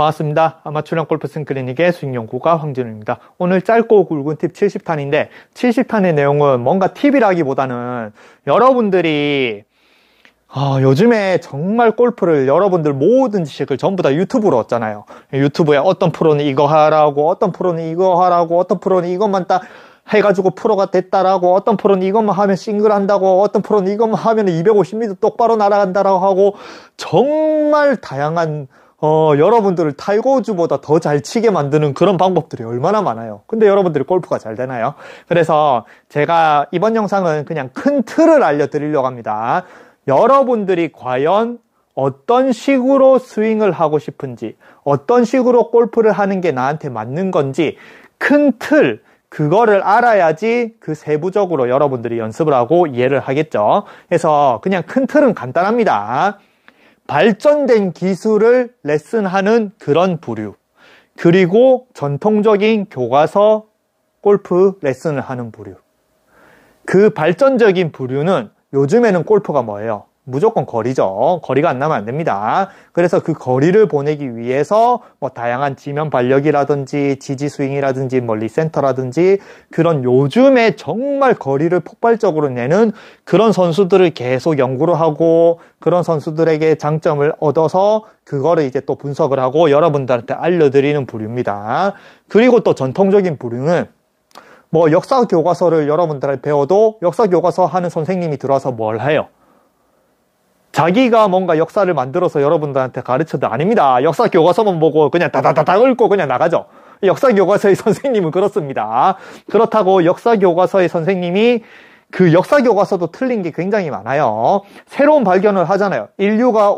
반갑습니다. 아마추어 골프 스윙클리닉의 스윙연구가 황진우입니다. 오늘 짧고 굵은 팁 70탄인데 70탄의 내용은 뭔가 팁이라기보다는 여러분들이 요즘에 정말 골프를 여러분들 모든 지식을 전부 다 유튜브로 얻잖아요. 유튜브에 어떤 프로는 이거 하라고, 어떤 프로는 이거 하라고, 어떤 프로는 이것만 딱 해가지고 프로가 됐다라고, 어떤 프로는 이것만 하면 싱글 한다고, 어떤 프로는 이것만 하면 250m 똑바로 날아간다라고 하고, 정말 다양한 여러분들을 타이거우즈보다 더 잘 치게 만드는 그런 방법들이 얼마나 많아요. 근데 여러분들이 골프가 잘 되나요? 그래서 제가 이번 영상은 그냥 큰 틀을 알려드리려고 합니다. 여러분들이 과연 어떤 식으로 스윙을 하고 싶은지, 어떤 식으로 골프를 하는 게 나한테 맞는 건지 큰 틀, 그거를 알아야지 그 세부적으로 여러분들이 연습을 하고 이해를 하겠죠. 그래서 그냥 큰 틀은 간단합니다. 발전된 기술을 레슨하는 그런 부류, 그리고 전통적인 교과서 골프 레슨을 하는 부류. 그 발전적인 부류는 요즘에는 골프가 뭐예요? 무조건 거리죠. 거리가 안 나면 안 됩니다. 그래서 그 거리를 보내기 위해서 뭐 다양한 지면 발력이라든지 지지 스윙이라든지 뭐 리센터라든지 그런 요즘에 정말 거리를 폭발적으로 내는 그런 선수들을 계속 연구를 하고 그런 선수들에게 장점을 얻어서 그거를 이제 또 분석을 하고 여러분들한테 알려드리는 부류입니다. 그리고 또 전통적인 부류는 뭐 역사 교과서를 여러분들한테 배워도 역사 교과서 하는 선생님이 들어와서 뭘 해요? 자기가 뭔가 역사를 만들어서 여러분들한테 가르쳐도 아닙니다. 역사 교과서만 보고 그냥 다다다닥 읽고 그냥 나가죠. 역사 교과서의 선생님은 그렇습니다. 그렇다고 역사 교과서의 선생님이 그 역사 교과서도 틀린 게 굉장히 많아요. 새로운 발견을 하잖아요. 인류가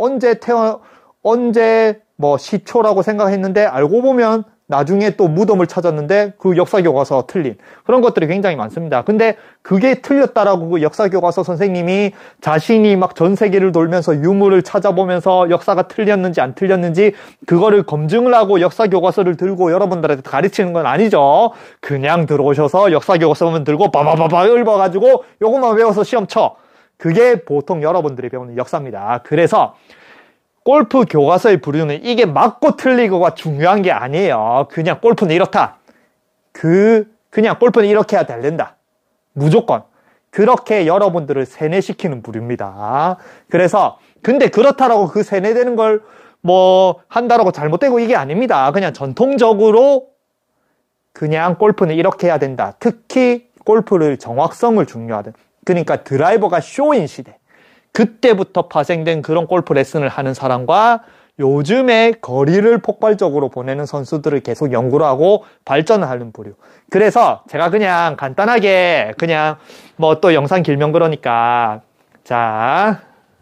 언제 뭐 시초라고 생각했는데 알고 보면 나중에 또 무덤을 찾았는데 그 역사 교과서 틀린 그런 것들이 굉장히 많습니다. 근데 그게 틀렸다라고 그 역사 교과서 선생님이 자신이 막 전 세계를 돌면서 유물을 찾아보면서 역사가 틀렸는지 안 틀렸는지 그거를 검증을 하고 역사 교과서를 들고 여러분들한테 가르치는 건 아니죠. 그냥 들어오셔서 역사 교과서만 들고 바바바바 읊어가지고 요것만 외워서 시험 쳐. 그게 보통 여러분들이 배우는 역사입니다. 그래서 골프 교과서의 부류는 이게 맞고 틀리고가 중요한 게 아니에요. 그냥 골프는 이렇다. 그냥 골프는 이렇게 해야 된다. 무조건. 그렇게 여러분들을 세뇌시키는 부류입니다. 그래서, 근데 그렇다라고 그 세뇌되는 걸 뭐 한다라고 잘못되고 이게 아닙니다. 그냥 전통적으로 그냥 골프는 이렇게 해야 된다. 특히 골프를 정확성을 중요하든. 그러니까 드라이버가 쇼인 시대. 그때부터 파생된 그런 골프 레슨을 하는 사람과 요즘에 거리를 폭발적으로 보내는 선수들을 계속 연구를 하고 발전을 하는 부류. 그래서 제가 그냥 간단하게 그냥 뭐 또 영상 길면 그러니까 자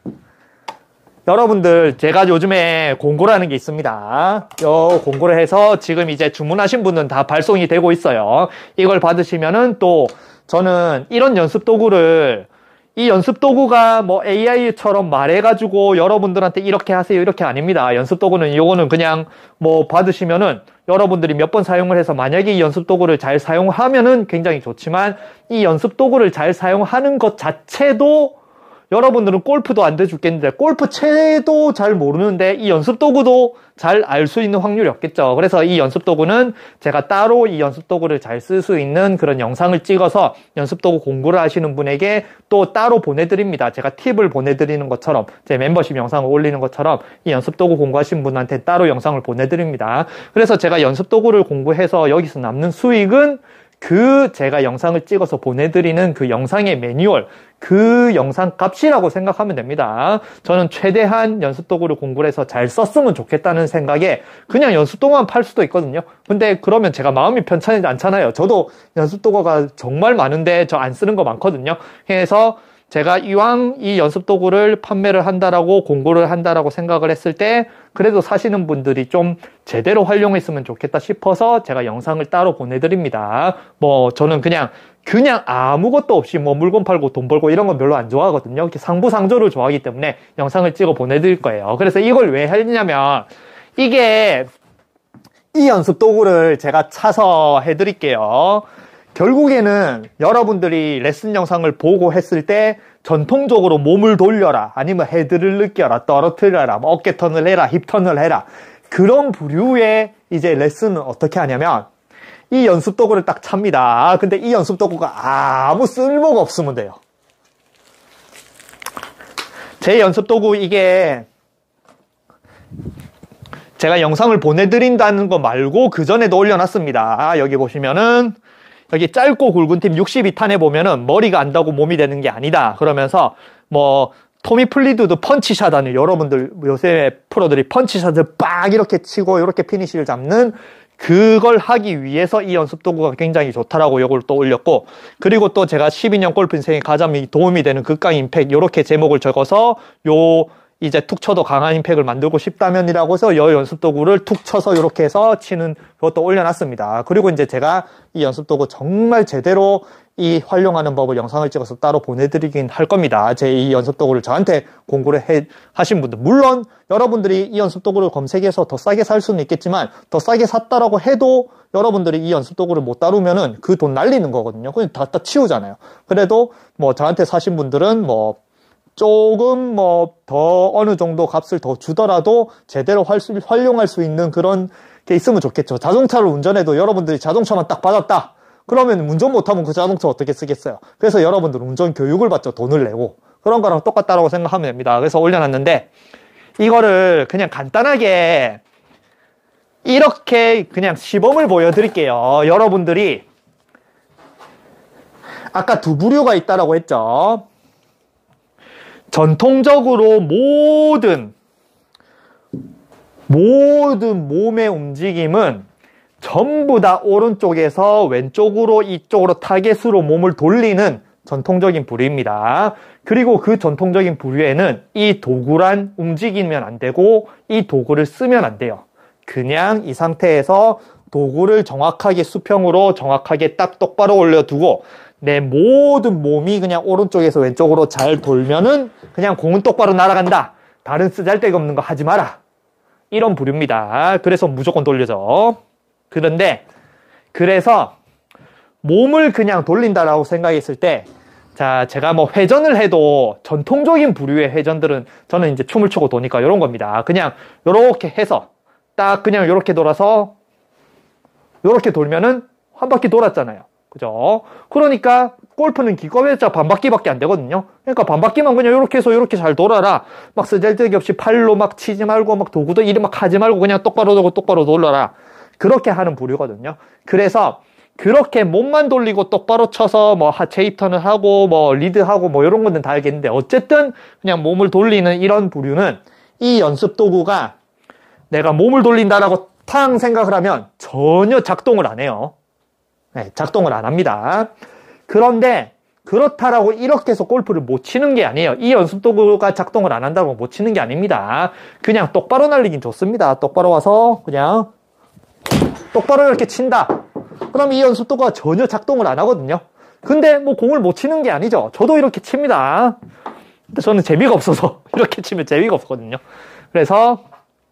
여러분들 제가 요즘에 공고를 하는 게 있습니다. 요 공고를 해서 지금 이제 주문하신 분은 다 발송이 되고 있어요. 이걸 받으시면은 또 저는 이런 연습 도구를 이 연습 도구가 뭐 AI처럼 말해가지고 여러분들한테 이렇게 하세요 이렇게 아닙니다. 연습 도구는 요거는 그냥 뭐 받으시면은 여러분들이 몇 번 사용을 해서 만약에 이 연습 도구를 잘 사용하면은 굉장히 좋지만 이 연습 도구를 잘 사용하는 것 자체도 여러분들은 골프도 안 돼 죽겠는데 골프 채도 잘 모르는데 이 연습 도구도 잘 알 수 있는 확률이 없겠죠. 그래서 이 연습 도구는 제가 따로 이 연습 도구를 잘 쓸 수 있는 그런 영상을 찍어서 연습 도구 공부를 하시는 분에게 또 따로 보내드립니다. 제가 팁을 보내드리는 것처럼 제 멤버십 영상을 올리는 것처럼 이 연습 도구 공부하신 분한테 따로 영상을 보내드립니다. 그래서 제가 연습 도구를 공부해서 여기서 남는 수익은 제가 영상을 찍어서 보내드리는 그 영상의 매뉴얼, 그 영상 값이라고 생각하면 됩니다. 저는 최대한 연습 도구를 공부를 해서 잘 썼으면 좋겠다는 생각에 그냥 연습 도구만 팔 수도 있거든요. 근데 그러면 제가 마음이 편찮지 않잖아요. 저도 연습 도구가 정말 많은데 저 안 쓰는 거 많거든요. 그래서 제가 이왕 이 연습 도구를 판매를 한다라고 공고를 한다라고 생각을 했을 때 그래도 사시는 분들이 좀 제대로 활용했으면 좋겠다 싶어서 제가 영상을 따로 보내드립니다. 뭐 저는 그냥 아무것도 없이 뭐 물건 팔고 돈 벌고 이런 건 별로 안 좋아하거든요. 이렇게 상부상조를 좋아하기 때문에 영상을 찍어 보내드릴 거예요. 그래서 이걸 왜 했냐면 이게 이 연습 도구를 제가 차서 해드릴게요. 결국에는 여러분들이 레슨 영상을 보고 했을 때 전통적으로 몸을 돌려라, 아니면 헤드를 느껴라, 떨어뜨려라, 뭐 어깨 턴을 해라, 힙 턴을 해라, 그런 부류의 이제 레슨은 어떻게 하냐면 이 연습 도구를 딱 찹니다. 근데 이 연습 도구가 아무 쓸모가 없으면 돼요. 제 연습 도구 이게 제가 영상을 보내드린다는 거 말고 그 전에도 올려놨습니다. 여기 보시면은 여기 짧고 굵은 팁 62탄에 보면은 머리가 안다고 몸이 되는 게 아니다. 그러면서 뭐 토미 플리드도 펀치샷 하는 여러분들 요새 프로들이 펀치샷을 빡 이렇게 치고 이렇게 피니시를 잡는 그걸 하기 위해서 이 연습 도구가 굉장히 좋다라고 이걸 또 올렸고, 그리고 또 제가 12년 골프 인생에 가장 도움이 되는 극강 임팩 이렇게 제목을 적어서 요 이제 툭 쳐도 강한 임팩을 만들고 싶다면이라고 해서 여 연습 도구를 툭 쳐서 이렇게 해서 치는 그것도 올려놨습니다. 그리고 이제 제가 이 연습 도구 정말 제대로 이 활용하는 법을 영상을 찍어서 따로 보내드리긴 할 겁니다. 제 이 연습 도구를 저한테 공부를 하신 분들, 물론 여러분들이 이 연습 도구를 검색해서 더 싸게 살 수는 있겠지만 더 싸게 샀다라고 해도 여러분들이 이 연습 도구를 못 다루면은 그 돈 날리는 거거든요. 그냥 다 치우잖아요. 그래도 뭐 저한테 사신 분들은 뭐 조금 뭐 더 어느 정도 값을 더 주더라도 제대로 활용할 수 있는 그런 게 있으면 좋겠죠. 자동차를 운전해도 여러분들이 자동차만 딱 받았다. 그러면 운전 못하면 그 자동차 어떻게 쓰겠어요? 그래서 여러분들은 운전 교육을 받죠. 돈을 내고. 그런 거랑 똑같다라고 생각하면 됩니다. 그래서 올려놨는데 이거를 그냥 간단하게 이렇게 그냥 시범을 보여드릴게요. 여러분들이 아까 두 부류가 있다라고 했죠. 전통적으로 모든 몸의 움직임은 전부 다 오른쪽에서 왼쪽으로 이쪽으로 타겟으로 몸을 돌리는 전통적인 부류입니다. 그리고 그 전통적인 부류에는 이 도구란 움직이면 안 되고 이 도구를 쓰면 안 돼요. 그냥 이 상태에서 도구를 정확하게 수평으로 정확하게 딱 똑바로 올려두고 내 모든 몸이 그냥 오른쪽에서 왼쪽으로 잘 돌면은 그냥 공은 똑바로 날아간다. 다른 쓰잘데기 없는 거 하지 마라. 이런 부류입니다. 그래서 무조건 돌려줘. 그런데 그래서 몸을 그냥 돌린다라고 생각했을 때, 자, 제가 뭐 회전을 해도 전통적인 부류의 회전들은 저는 이제 춤을 추고 도니까 이런 겁니다. 그냥 요렇게 해서 딱 그냥 요렇게 돌아서 요렇게 돌면은 한 바퀴 돌았잖아요. 그죠? 그러니까 골프는 기껏해야 반바퀴밖에 안 되거든요. 그러니까 반바퀴만 그냥 요렇게 해서 요렇게 잘 돌아라. 막 쓰잘데기 없이 팔로 막 치지 말고 막 도구도 이리 막 하지 말고 그냥 똑바로 돌고 똑바로 돌려라. 그렇게 하는 부류거든요. 그래서 그렇게 몸만 돌리고 똑바로 쳐서 뭐 하체 힙턴을 하고 뭐 리드하고 뭐 이런 거는 다 알겠는데 어쨌든 그냥 몸을 돌리는 이런 부류는 이 연습 도구가 내가 몸을 돌린다라고 탕 생각을 하면 전혀 작동을 안 해요. 네, 작동을 안 합니다. 그런데 그렇다라고 이렇게 해서 골프를 못 치는 게 아니에요. 이 연습 도구가 작동을 안 한다고 못 치는 게 아닙니다. 그냥 똑바로 날리긴 좋습니다. 똑바로 와서 그냥 똑바로 이렇게 친다. 그럼 이 연습 도구가 전혀 작동을 안 하거든요. 근데 뭐 공을 못 치는 게 아니죠. 저도 이렇게 칩니다. 근데 저는 재미가 없어서 이렇게 치면 재미가 없거든요. 그래서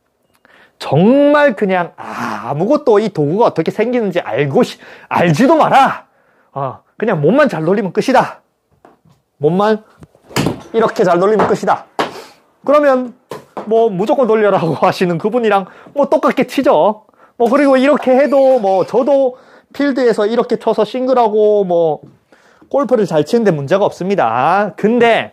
정말 그냥 아무것도 이 도구가 어떻게 생기는지 알지도 마라. 그냥 몸만 잘 돌리면 끝이다. 몸만 이렇게 잘 돌리면 끝이다. 그러면 뭐 무조건 돌려라고 하시는 그분이랑 뭐 똑같게 치죠. 뭐 그리고 이렇게 해도 뭐 저도 필드에서 이렇게 쳐서 싱글하고 뭐 골프를 잘 치는데 문제가 없습니다. 근데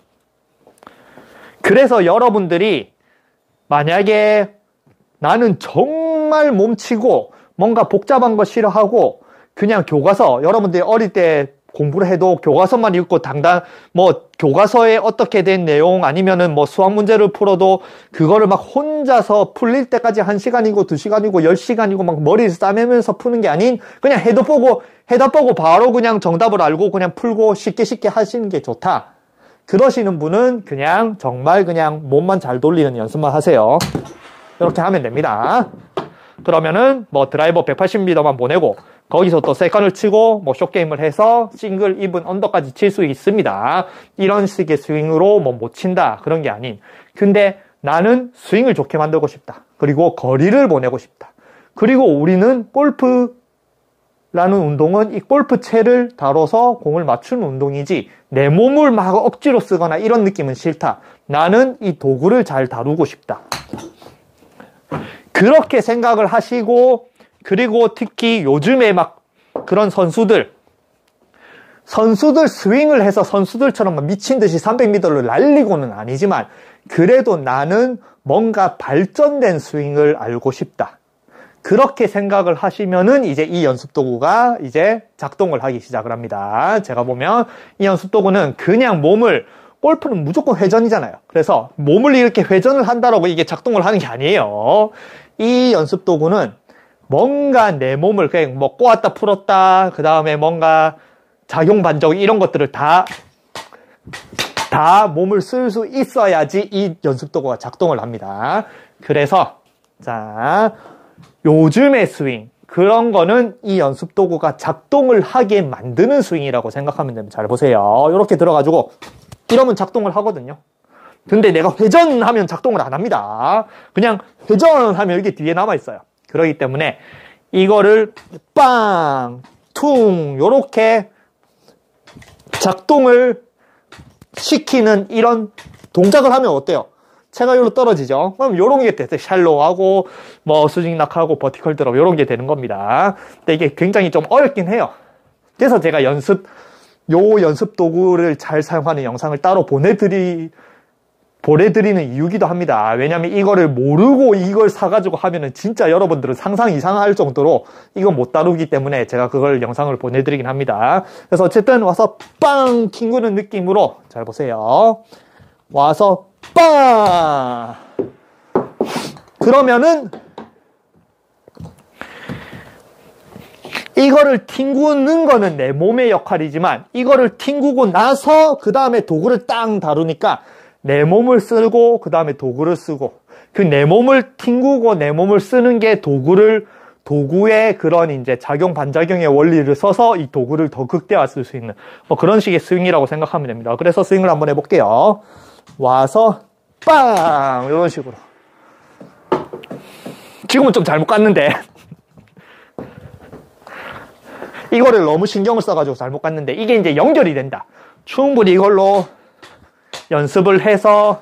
그래서 여러분들이 만약에 나는 정말 몸치고 뭔가 복잡한 거 싫어하고 그냥 교과서, 여러분들이 어릴 때 공부를 해도 교과서만 읽고 뭐 교과서에 어떻게 된 내용 아니면은 뭐 수학 문제를 풀어도 그거를 막 혼자서 풀릴 때까지 1시간이고 2시간이고 10시간이고 막 머리를 싸매면서 푸는 게 아닌 그냥 해답 보고 바로 그냥 정답을 알고 그냥 풀고 쉽게 하시는 게 좋다. 그러시는 분은 그냥 정말 그냥 몸만 잘 돌리는 연습만 하세요. 이렇게 하면 됩니다. 그러면은 뭐 드라이버 180m만 보내고 거기서 또 세컨을 치고 뭐 숏게임을 해서 싱글, 이븐, 언더까지 칠 수 있습니다. 이런 식의 스윙으로 뭐 못 친다 그런 게 아닌, 근데 나는 스윙을 좋게 만들고 싶다. 그리고 거리를 보내고 싶다. 그리고 우리는 골프라는 운동은 이 골프채를 다뤄서 공을 맞추는 운동이지 내 몸을 막 억지로 쓰거나 이런 느낌은 싫다. 나는 이 도구를 잘 다루고 싶다. 그렇게 생각을 하시고, 그리고 특히 요즘에 막 그런 선수들 스윙을 해서 선수들처럼 막 미친 듯이 300m를 날리고는 아니지만, 그래도 나는 뭔가 발전된 스윙을 알고 싶다. 그렇게 생각을 하시면은 이제 이 연습 도구가 이제 작동을 하기 시작을 합니다. 제가 보면 이 연습 도구는 그냥 골프는 무조건 회전이잖아요. 그래서 몸을 이렇게 회전을 한다라고 이게 작동을 하는 게 아니에요. 이 연습 도구는 뭔가 내 몸을 그냥 뭐 꼬았다 풀었다, 그 다음에 뭔가 작용 반작 이런 것들을 다 몸을 쓸 수 있어야지 이 연습 도구가 작동을 합니다. 그래서 자, 요즘의 스윙, 그런 거는 이 연습 도구가 작동을 하게 만드는 스윙이라고 생각하면 됩니다. 잘 보세요. 이렇게 들어가지고 이러면 작동을 하거든요. 근데 내가 회전하면 작동을 안 합니다. 그냥 회전하면 이게 뒤에 남아있어요. 그렇기 때문에 이거를 빵, 퉁 요렇게 작동을 시키는 이런 동작을 하면 어때요? 체가율로 떨어지죠. 그럼 요런 게 됐어요. 샬로우하고 뭐 스윙락하고 버티컬 드롭 요런 게 되는 겁니다. 근데 이게 굉장히 좀 어렵긴 해요. 그래서 제가 연습 도구를 잘 사용하는 영상을 따로 보내드리는 이유기도 합니다. 왜냐면 이거를 모르고 이걸 사가지고 하면은 진짜 여러분들은 상상 이상할 정도로 이건 못 다루기 때문에 제가 그걸 영상을 보내드리긴 합니다. 그래서 어쨌든 와서 빵 튕구는 느낌으로 잘 보세요. 와서 빵! 그러면은 이거를 튕구는 거는 내 몸의 역할이지만 이거를 튕구고 나서 그 다음에 도구를 땅 다루니까 내 몸을 쓰고 그 다음에 도구를 쓰고 그 내 몸을 튕구고 내 몸을 쓰는 게 도구의 그런 이제 작용 반작용의 원리를 써서 이 도구를 더 극대화 쓸 수 있는 뭐 그런 식의 스윙이라고 생각하면 됩니다. 그래서 스윙을 한번 해볼게요. 와서 빵 이런 식으로. 지금은 좀 잘못 갔는데 이거를 너무 신경을 써가지고 잘못 갔는데 이게 이제 연결이 된다. 충분히 이걸로 연습을 해서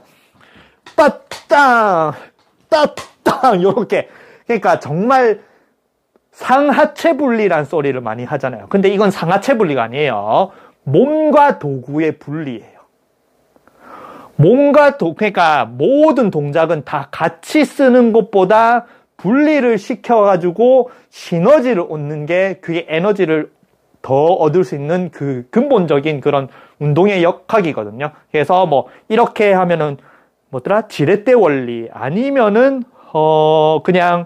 따땅 따땅 요렇게. 그러니까 정말 상하체 분리란 소리를 많이 하잖아요. 근데 이건 상하체 분리가 아니에요. 몸과 도구의 분리예요. 그러니까 모든 동작은 다 같이 쓰는 것보다 분리를 시켜가지고 시너지를 얻는 게 그게 에너지를 더 얻을 수 있는 그 근본적인 그런 운동의 역학이거든요. 그래서 뭐 이렇게 하면은 뭐더라? 지렛대 원리 아니면은 그냥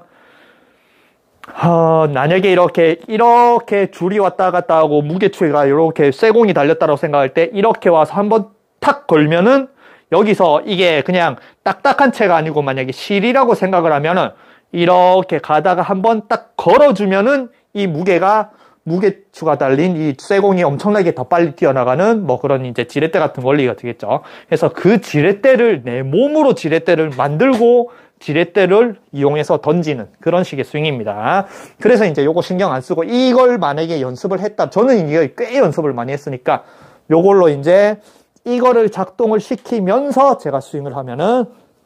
만약에 이렇게 줄이 왔다 갔다 하고 무게추가 이렇게 쇠공이 달렸다고 생각할 때 이렇게 와서 한번 탁 걸면은 여기서 이게 그냥 딱딱한 채가 아니고 만약에 실이라고 생각을 하면은 이렇게 가다가 한번 딱 걸어주면은 이 무게추가 달린 이 쇠공이 엄청나게 더 빨리 뛰어나가는 뭐 그런 이제 지렛대 같은 원리가 되겠죠. 그래서 그 지렛대를 내 몸으로 지렛대를 만들고 지렛대를 이용해서 던지는 그런 식의 스윙입니다. 그래서 이제 요거 신경 안 쓰고 이걸 만약에 연습을 했다. 저는 이게 꽤 연습을 많이 했으니까 요걸로 이제 이거를 작동을 시키면서 제가 스윙을 하면은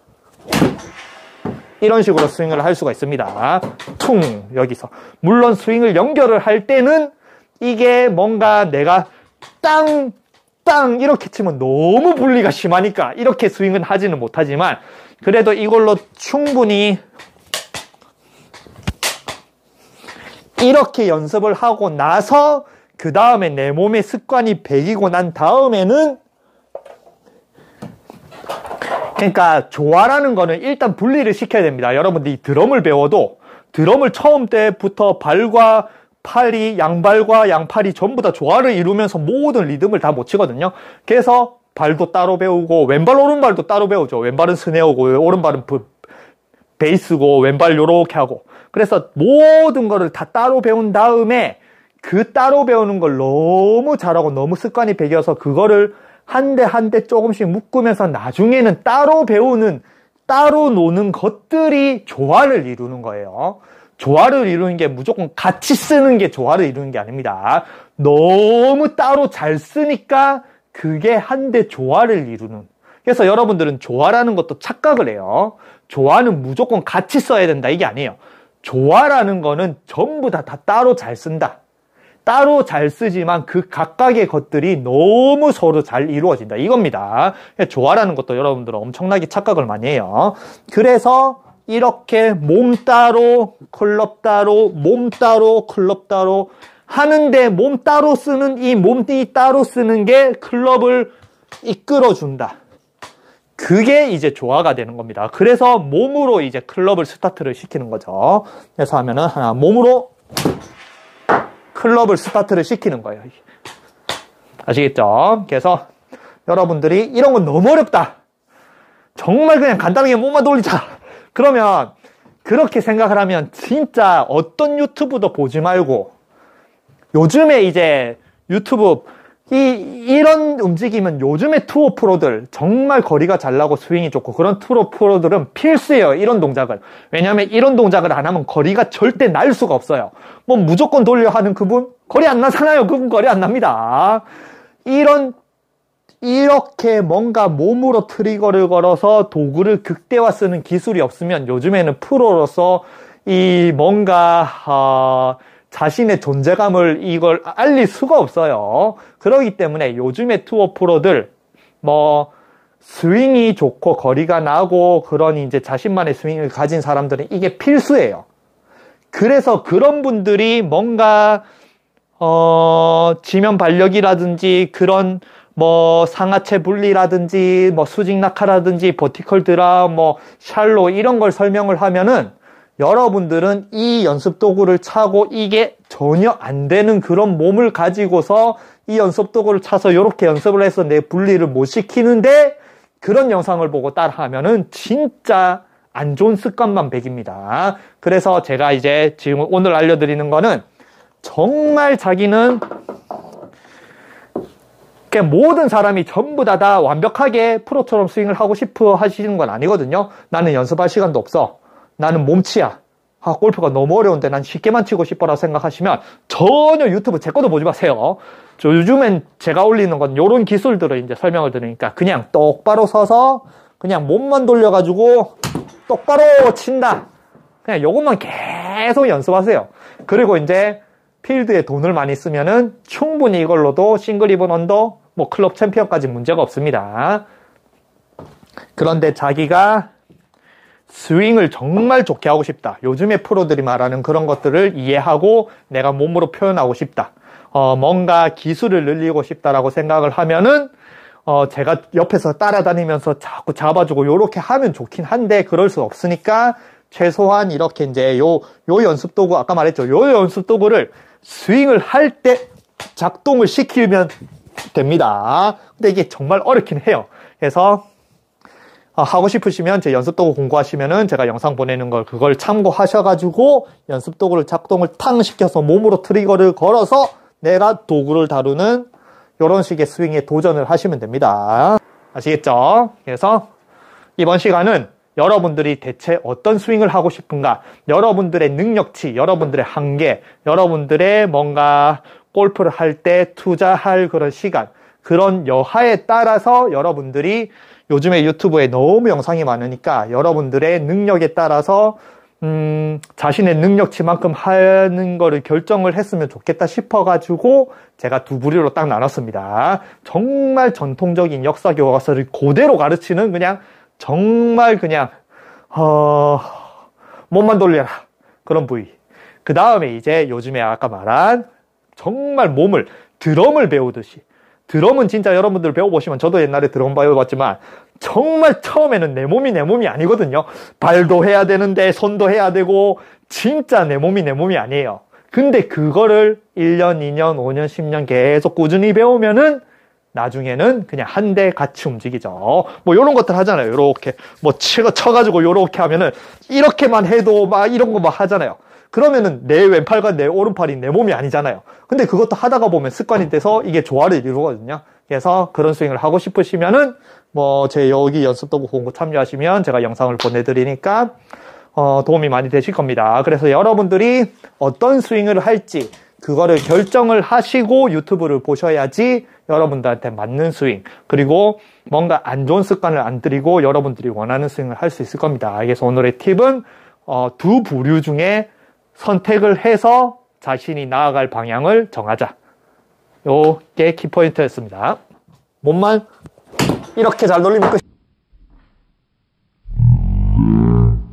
이런 식으로 스윙을 할 수가 있습니다. 퉁 여기서. 물론 스윙을 연결을 할 때는 이게 뭔가 내가 땅 이렇게 치면 너무 분리가 심하니까 이렇게 스윙은 하지는 못하지만 그래도 이걸로 충분히 이렇게 연습을 하고 나서 그 다음에 내 몸의 습관이 배기고 난 다음에는 그러니까 조화라는 거는 일단 분리를 시켜야 됩니다. 여러분들이 드럼을 배워도 드럼을 처음 때부터 발과 팔이 양발과 양팔이 전부 다 조화를 이루면서 모든 리듬을 다 못 치거든요. 그래서 발도 따로 배우고 왼발 오른발도 따로 배우죠. 왼발은 스네어고 오른발은 베이스고 왼발 요렇게 하고 그래서 모든 거를 다 따로 배운 다음에 그 따로 배우는 걸 너무 잘하고 너무 습관이 배겨서 그거를 한 대 한 대 조금씩 묶으면서 나중에는 따로 배우는 따로 노는 것들이 조화를 이루는 거예요. 조화를 이루는 게 무조건 같이 쓰는 게 조화를 이루는 게 아닙니다. 너무 따로 잘 쓰니까 그게 한데 조화를 이루는. 그래서 여러분들은 조화라는 것도 착각을 해요. 조화는 무조건 같이 써야 된다 이게 아니에요. 조화라는 거는 전부 다 따로 잘 쓴다. 따로 잘 쓰지만 그 각각의 것들이 너무 서로 잘 이루어진다 이겁니다. 조화라는 것도 여러분들은 엄청나게 착각을 많이 해요. 그래서 이렇게 몸 따로 클럽 따로 몸 따로 클럽 따로 하는데 몸 따로 쓰는 이 몸이 따로 쓰는 게 클럽을 이끌어준다. 그게 이제 조화가 되는 겁니다. 그래서 몸으로 이제 클럽을 스타트를 시키는 거죠. 그래서 하면은 하나 몸으로 클럽을 스타트를 시키는 거예요. 아시겠죠? 그래서 여러분들이 이런 건 너무 어렵다. 정말 그냥 간단하게 몸만 돌리자. 그러면 그렇게 생각을 하면 진짜 어떤 유튜브도 보지 말고 요즘에 이제 유튜브 이런 움직임은 요즘에 투어 프로들 정말 거리가 잘 나고 스윙이 좋고 그런 투어 프로들은 필수예요. 이런 동작을. 왜냐하면 이런 동작을 안 하면 거리가 절대 날 수가 없어요. 뭐 무조건 돌려 하는 그분 거리 안 나잖아요. 그분 거리 안 납니다. 이렇게 뭔가 몸으로 트리거를 걸어서 도구를 극대화 쓰는 기술이 없으면 요즘에는 프로로서 이 뭔가 자신의 존재감을 이걸 알릴 수가 없어요. 그렇기 때문에 요즘의 투어 프로들 뭐 스윙이 좋고 거리가 나고 그런 이제 자신만의 스윙을 가진 사람들은 이게 필수예요. 그래서 그런 분들이 뭔가 지면 발력이라든지 그런 뭐 상하체 분리라든지 뭐 수직 낙하라든지 버티컬 드랍 뭐 샬로 이런 걸 설명을 하면은 여러분들은 이 연습 도구를 차고 이게 전혀 안 되는 그런 몸을 가지고서 이 연습 도구를 차서 이렇게 연습을 해서 내 분리를 못 시키는데 그런 영상을 보고 따라하면은 진짜 안 좋은 습관만 배깁니다. 그래서 제가 이제 지금 오늘 알려드리는 거는 정말 자기는 모든 사람이 전부 다 완벽하게 프로처럼 스윙을 하고 싶어 하시는 건 아니거든요. 나는 연습할 시간도 없어. 나는 몸치야. 골프가 너무 어려운데 난 쉽게만 치고 싶어라고 생각하시면 전혀 유튜브 제 것도 보지 마세요. 요즘엔 제가 올리는 건 이런 기술들을 이제 설명을 드리니까 그냥 똑바로 서서 그냥 몸만 돌려가지고 똑바로 친다. 그냥 요것만 계속 연습하세요. 그리고 이제 필드에 돈을 많이 쓰면은 충분히 이걸로도 싱글 이븐 언더, 뭐 클럽 챔피언까지 문제가 없습니다. 그런데 자기가 스윙을 정말 좋게 하고 싶다. 요즘의 프로들이 말하는 그런 것들을 이해하고 내가 몸으로 표현하고 싶다. 뭔가 기술을 늘리고 싶다라고 생각을 하면은 제가 옆에서 따라다니면서 자꾸 잡아주고 요렇게 하면 좋긴 한데 그럴 수 없으니까 최소한 이렇게 이제 요 연습 도구 아까 말했죠. 요 연습 도구를 스윙을 할 때 작동을 시키면 됩니다. 근데 이게 정말 어렵긴 해요. 그래서 하고 싶으시면 제 연습 도구 공부하시면은 제가 영상 보내는 걸 그걸 참고하셔가지고 연습 도구를 작동을 탕 시켜서 몸으로 트리거를 걸어서 내가 도구를 다루는 이런 식의 스윙에 도전을 하시면 됩니다. 아시겠죠? 그래서 이번 시간은 여러분들이 대체 어떤 스윙을 하고 싶은가, 여러분들의 능력치, 여러분들의 한계, 여러분들의 뭔가 골프를 할 때 투자할 그런 시간, 그런 여하에 따라서 여러분들이 요즘에 유튜브에 너무 영상이 많으니까 여러분들의 능력에 따라서 자신의 능력치만큼 하는 거를 결정을 했으면 좋겠다 싶어가지고 제가 두 부류로 딱 나눴습니다. 정말 전통적인 역사 교과서를 그대로 가르치는 그냥 정말 그냥 몸만 돌려라 그런 부위. 그 다음에 이제 요즘에 아까 말한 정말 몸을 드럼을 배우듯이, 드럼은 진짜 여러분들 배워보시면 저도 옛날에 드럼 배워봤지만 정말 처음에는 내 몸이 아니거든요. 발도 해야 되는데 손도 해야 되고 진짜 내 몸이 아니에요. 근데 그거를 1년, 2년, 5년, 10년 계속 꾸준히 배우면은 나중에는 그냥 한 대 같이 움직이죠. 뭐 요런 것들 하잖아요. 요렇게 뭐 쳐가지고 요렇게 하면은 이렇게만 해도 막 이런 거 막 하잖아요. 그러면은 내 왼팔과 내 오른팔이 내 몸이 아니잖아요. 근데 그것도 하다가 보면 습관이 돼서 이게 조화를 이루거든요. 그래서 그런 스윙을 하고 싶으시면은 뭐 제 여기 연습 도구 공부 참여하시면 제가 영상을 보내드리니까 도움이 많이 되실 겁니다. 그래서 여러분들이 어떤 스윙을 할지 그거를 결정을 하시고 유튜브를 보셔야지 여러분들한테 맞는 스윙, 그리고 뭔가 안 좋은 습관을 안 들이고 여러분들이 원하는 스윙을 할 수 있을 겁니다. 그래서 오늘의 팁은 두 부류 중에 선택을 해서 자신이 나아갈 방향을 정하자. 요게 키포인트였습니다. 몸만 이렇게 잘 돌리면 끝.